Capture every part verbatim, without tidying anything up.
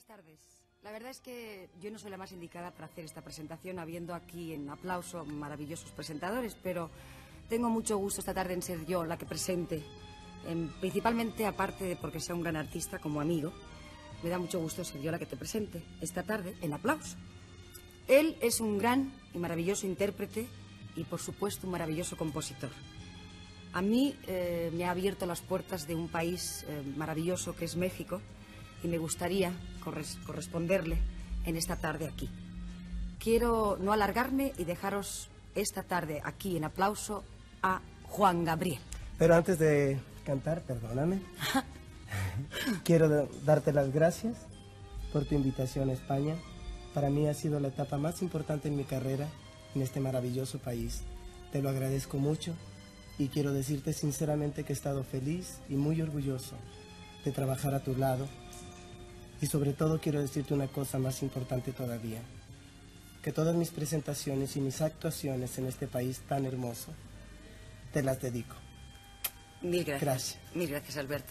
tardes. La verdad es que yo no soy la más indicada para hacer esta presentación, habiendo aquí en aplauso maravillosos presentadores, pero tengo mucho gusto esta tarde en ser yo la que presente, en, principalmente aparte de porque sea un gran artista como amigo, me da mucho gusto ser yo la que te presente esta tarde en aplauso. Él es un gran y maravilloso intérprete y, por supuesto, un maravilloso compositor. A mí eh, me ha abierto las puertas de un país eh, maravilloso que es México y me gustaría corres corresponderle en esta tarde aquí. Quiero no alargarme y dejaros esta tarde aquí en aplauso a Juan Gabriel. Pero antes de cantar, perdóname, quiero darte las gracias por tu invitación a España. Para mí ha sido la etapa más importante en mi carrera en este maravilloso país. Te lo agradezco mucho y quiero decirte sinceramente que he estado feliz y muy orgulloso de trabajar a tu lado. Y sobre todo quiero decirte una cosa más importante todavía, que todas mis presentaciones y mis actuaciones en este país tan hermoso te las dedico. Mil gracias. Gracias. Mil gracias, Alberto.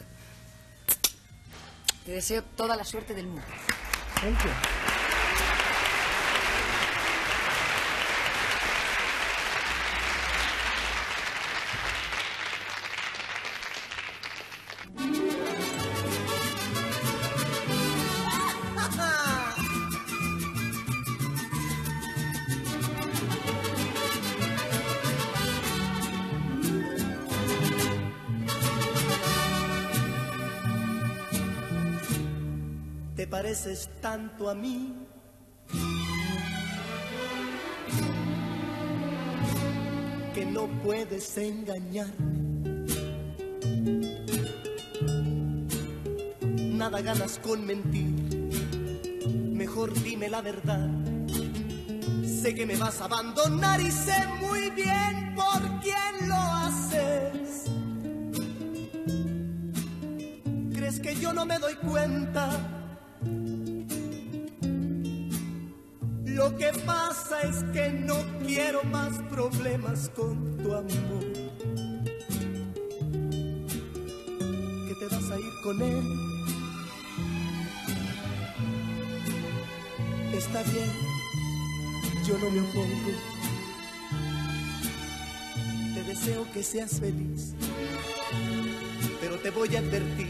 Te deseo toda la suerte del mundo. Thank you. Te pareces tanto a mí que no puedes engañarme. Nada ganas con mentir, mejor dime la verdad. Sé que me vas a abandonar y sé muy bien por quién lo haces. ¿Crees que yo no me doy cuenta? Lo que pasa es que no quiero más problemas con tu amor. ¿Que te vas a ir con él? Está bien, yo no me opongo. Te deseo que seas feliz, pero te voy a advertir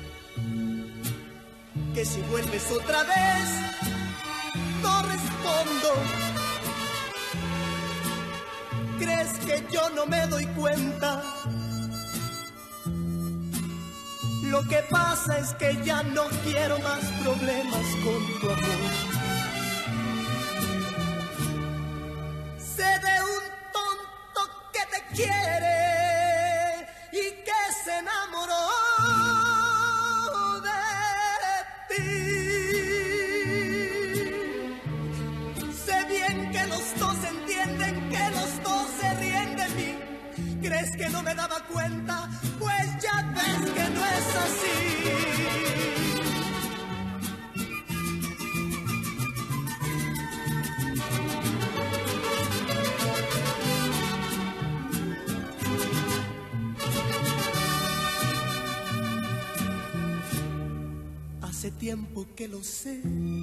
que si vuelves otra vez no respondo. ¿Crees que yo no me doy cuenta? Lo que pasa es que ya no quiero más problemas con tu amor. Sé de un tonto que te quiere y que se enamoró de ti. ¿Crees que no me daba cuenta? Pues ya ves que no es así. Hace tiempo que lo sé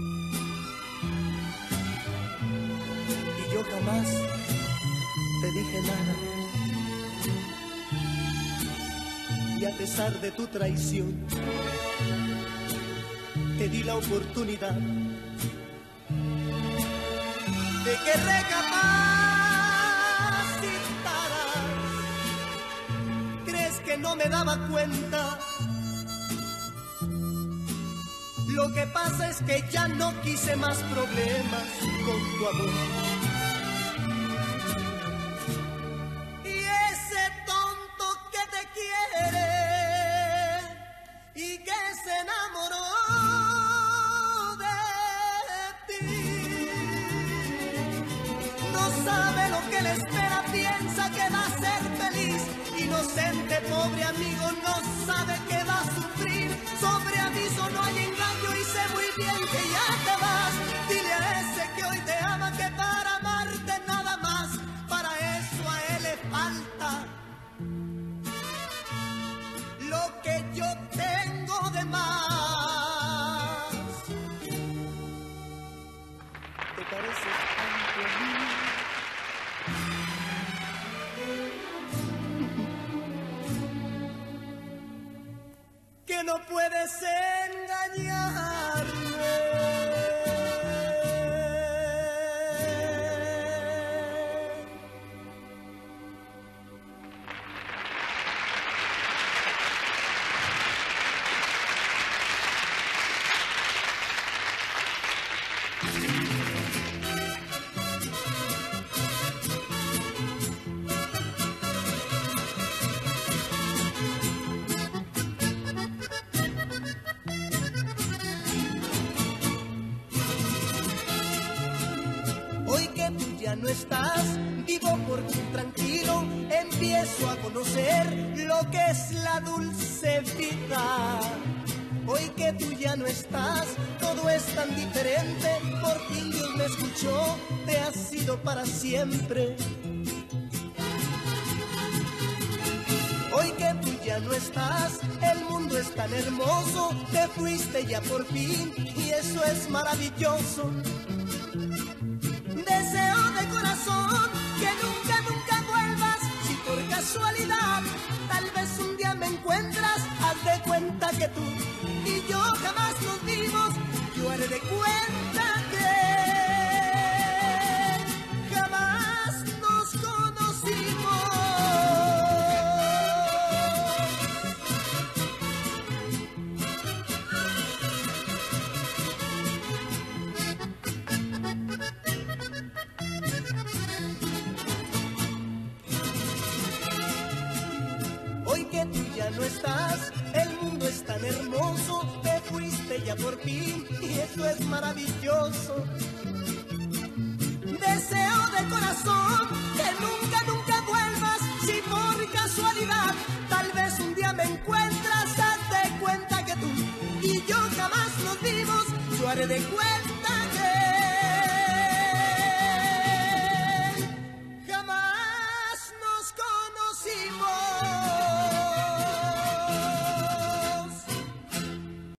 y yo jamás te dije nada. Y a pesar de tu traición, te di la oportunidad de que recapacitaras. ¿Crees que no me daba cuenta? Lo que pasa es que ya no quise más problemas con tu amor. Inocente, pobre amigo, no sabe que va a sufrir. Sobre aviso no hay engaño y sé muy bien que ya te vas. Dile a ese que hoy te ama que para amarte nada más, para eso a él le falta lo que yo tengo de más. Que no puedes engañarme. No estás, vivo por ti tranquilo, empiezo a conocer lo que es la dulce vida. Hoy que tú ya no estás, todo es tan diferente, por ti Dios me escuchó, te has ido para siempre. Hoy que tú ya no estás, el mundo es tan hermoso, te fuiste ya por fin y eso es maravilloso. Deseo de corazón que nunca, nunca vuelvas. Si por casualidad tal vez un día me encuentras, haz de cuenta que tú y yo jamás nos vimos. Yo haré de cuenta que jamás nos conocimos. Hoy que tú ya no estás, el mundo es tan hermoso, te fuiste ya por fin y eso es maravilloso. Deseo de corazón que nunca, nunca vuelvas. Si por casualidad tal vez un día me encuentras, haz de cuenta que tú y yo jamás nos vimos. Yo haré de cuenta